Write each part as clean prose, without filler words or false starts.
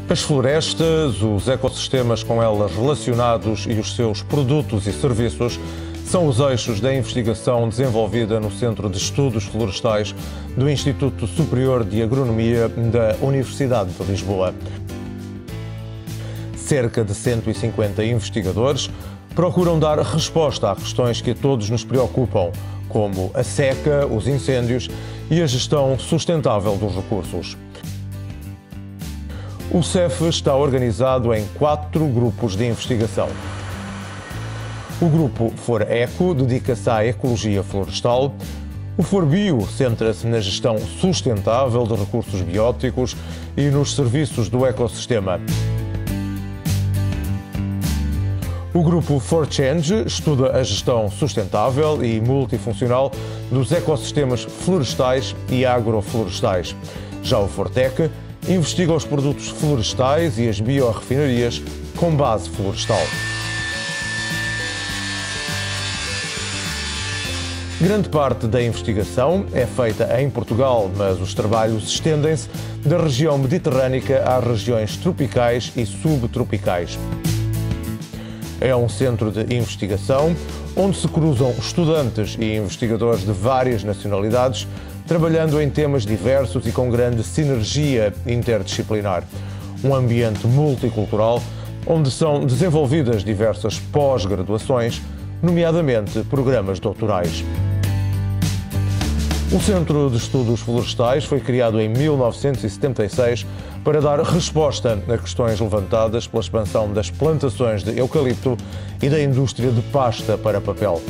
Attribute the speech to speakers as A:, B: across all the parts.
A: As florestas, os ecossistemas com elas relacionados e os seus produtos e serviços são os eixos da investigação desenvolvida no Centro de Estudos Florestais do Instituto Superior de Agronomia da Universidade de Lisboa. Cerca de 150 investigadores procuram dar resposta a questões que a todos nos preocupam, como a seca, os incêndios e a gestão sustentável dos recursos. O CEF está organizado em 4 grupos de investigação. O grupo ForEco dedica-se à ecologia florestal. O ForBio centra-se na gestão sustentável de recursos bióticos e nos serviços do ecossistema. O grupo ForChange estuda a gestão sustentável e multifuncional dos ecossistemas florestais e agroflorestais. Já o ForTech investiga os produtos florestais e as biorrefinarias com base florestal. Grande parte da investigação é feita em Portugal, mas os trabalhos estendem-se da região mediterrânica às regiões tropicais e subtropicais. É um centro de investigação onde se cruzam estudantes e investigadores de várias nacionalidades, trabalhando em temas diversos e com grande sinergia interdisciplinar. Um ambiente multicultural onde são desenvolvidas diversas pós-graduações, nomeadamente programas doutorais. O Centro de Estudos Florestais foi criado em 1976 para dar resposta a questões levantadas pela expansão das plantações de eucalipto e da indústria de pasta para papel.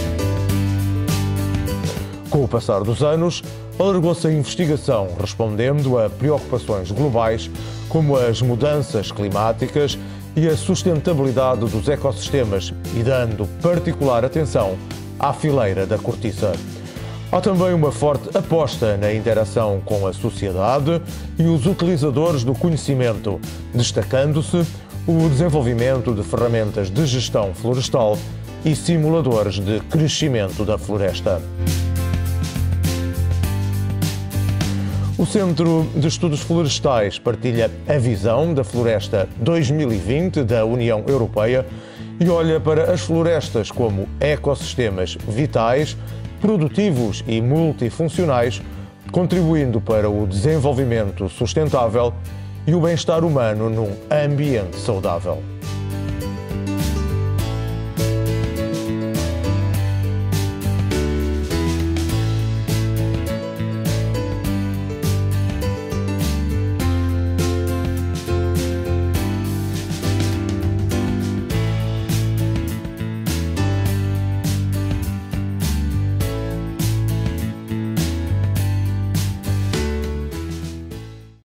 A: Com o passar dos anos, alargou-se a investigação, respondendo a preocupações globais como as mudanças climáticas e a sustentabilidade dos ecossistemas e dando particular atenção à fileira da cortiça. Há também uma forte aposta na interação com a sociedade e os utilizadores do conhecimento, destacando-se o desenvolvimento de ferramentas de gestão florestal e simuladores de crescimento da floresta. O Centro de Estudos Florestais partilha a visão da Floresta 2020 da União Europeia e olha para as florestas como ecossistemas vitais, produtivos e multifuncionais, contribuindo para o desenvolvimento sustentável e o bem-estar humano num ambiente saudável.